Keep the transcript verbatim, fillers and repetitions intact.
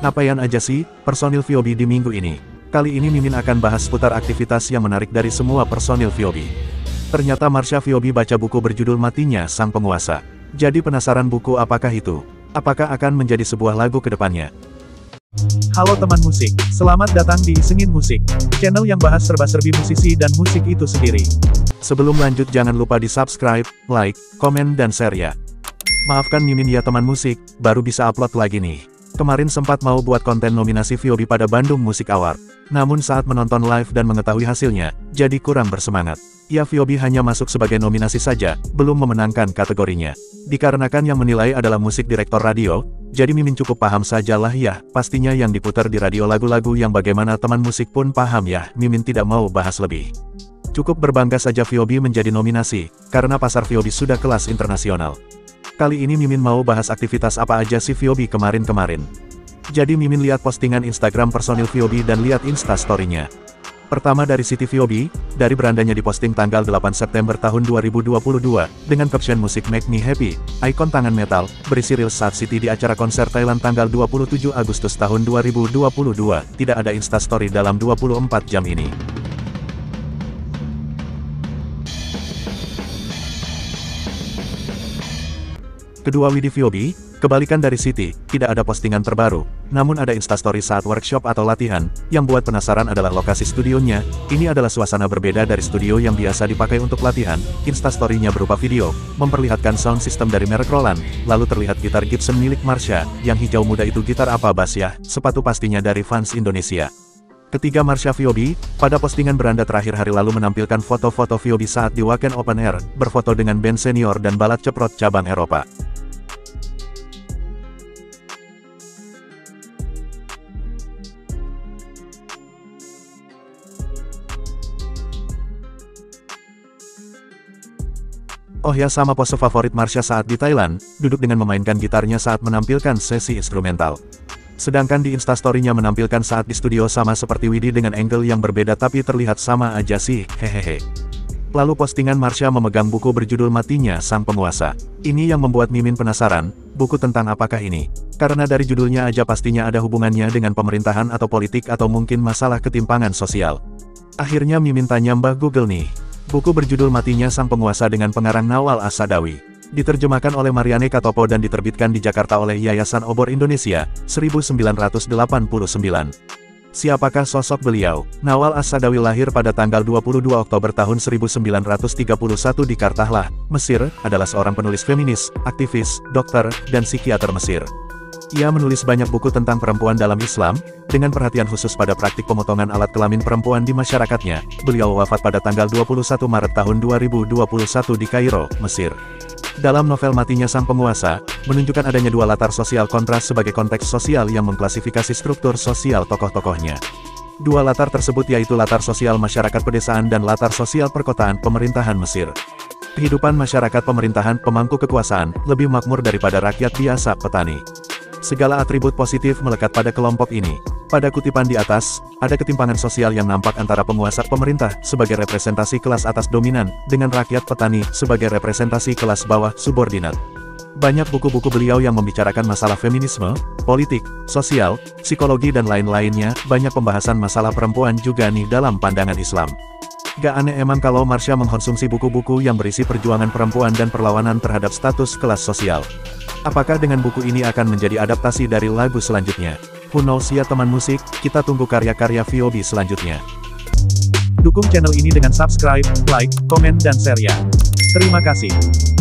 Ngapain aja sih, personil V O B di minggu ini? Kali ini Mimin akan bahas seputar aktivitas yang menarik dari semua personil V O B. Ternyata Marsha V O B baca buku berjudul Matinya Sang Penguasa. Jadi penasaran buku apakah itu? Apakah akan menjadi sebuah lagu ke depannya? Halo teman musik, selamat datang di Isengin Musik, channel yang bahas serba-serbi musisi dan musik itu sendiri. Sebelum lanjut jangan lupa di subscribe, like, komen dan share ya. Maafkan Mimin ya teman musik, baru bisa upload lagi nih. Kemarin sempat mau buat konten nominasi V O B pada Bandung Music Award. Namun saat menonton live dan mengetahui hasilnya, jadi kurang bersemangat. Ya V O B hanya masuk sebagai nominasi saja, belum memenangkan kategorinya. Dikarenakan yang menilai adalah musik direktor radio, jadi Mimin cukup paham sajalah ya, pastinya yang diputar di radio lagu-lagu yang bagaimana teman musik pun paham ya, Mimin tidak mau bahas lebih. Cukup berbangga saja V O B menjadi nominasi, karena pasar V O B sudah kelas internasional. Kali ini Mimin mau bahas aktivitas apa aja sih V O B kemarin-kemarin. Jadi Mimin lihat postingan Instagram personil V O B dan lihat instastory-nya. Pertama dari Siti V O B, dari berandanya diposting tanggal delapan September tahun dua ribu dua puluh dua, dengan caption musik Make Me Happy, ikon tangan metal, berisi reels saat Siti di acara konser Thailand tanggal dua puluh tujuh Agustus tahun dua ribu dua puluh dua, tidak ada instastory dalam dua puluh empat jam ini. Kedua Widhi V O B, kebalikan dari Siti, tidak ada postingan terbaru, namun ada instastory saat workshop atau latihan. Yang buat penasaran adalah lokasi studionya. Ini adalah suasana berbeda dari studio yang biasa dipakai untuk latihan. Instastory-nya berupa video, memperlihatkan sound system dari merek Roland, lalu terlihat gitar Gibson milik Marsha. Yang hijau muda itu gitar apa bass ya, sepatu pastinya dari Vans Indonesia. Ketiga Marsha V O B, pada postingan beranda terakhir hari lalu menampilkan foto-foto V O B saat di Wacken Open Air, berfoto dengan band senior dan balad ceprot cabang Eropa. Oh ya, sama pose favorit Marsha saat di Thailand, duduk dengan memainkan gitarnya saat menampilkan sesi instrumental. Sedangkan di instastory-nya menampilkan saat di studio sama seperti Widhi dengan angle yang berbeda tapi terlihat sama aja sih, hehehe. Lalu postingan Marsha memegang buku berjudul Matinya Sang Penguasa. Ini yang membuat Mimin penasaran, buku tentang apakah ini? Karena dari judulnya aja pastinya ada hubungannya dengan pemerintahan atau politik atau mungkin masalah ketimpangan sosial. Akhirnya Mimin tanya Mbah Google nih. Buku berjudul Matinya Sang Penguasa dengan pengarang Nawal As-Sadawi. Diterjemahkan oleh Mariane Katopo dan diterbitkan di Jakarta oleh Yayasan Obor Indonesia, seribu sembilan ratus delapan puluh sembilan. Siapakah sosok beliau? Nawal As-Sadawi lahir pada tanggal dua puluh dua Oktober tahun seribu sembilan ratus tiga puluh satu di Kartahlah, Mesir, adalah seorang penulis feminis, aktivis, dokter, dan psikiater Mesir. Ia menulis banyak buku tentang perempuan dalam Islam, dengan perhatian khusus pada praktik pemotongan alat kelamin perempuan di masyarakatnya. Beliau wafat pada tanggal dua puluh satu Maret tahun dua ribu dua puluh satu di Kairo, Mesir. Dalam novel Matinya Sang Penguasa, menunjukkan adanya dua latar sosial kontras sebagai konteks sosial yang mengklasifikasi struktur sosial tokoh-tokohnya. Dua latar tersebut yaitu latar sosial masyarakat pedesaan dan latar sosial perkotaan pemerintahan Mesir. Kehidupan masyarakat pemerintahan pemangku kekuasaan lebih makmur daripada rakyat biasa petani. Segala atribut positif melekat pada kelompok ini. Pada kutipan di atas, ada ketimpangan sosial yang nampak antara penguasa pemerintah sebagai representasi kelas atas dominan, dengan rakyat petani sebagai representasi kelas bawah subordinat. Banyak buku-buku beliau yang membicarakan masalah feminisme, politik, sosial, psikologi dan lain-lainnya. Banyak pembahasan masalah perempuan juga nih dalam pandangan Islam. Gak aneh emang kalau Marsha mengkonsumsi buku-buku yang berisi perjuangan perempuan dan perlawanan terhadap status kelas sosial. Apakah dengan buku ini akan menjadi adaptasi dari lagu selanjutnya? Who knows ya teman musik, kita tunggu karya-karya V O B selanjutnya. Dukung channel ini dengan subscribe, like, komen dan share ya. Terima kasih.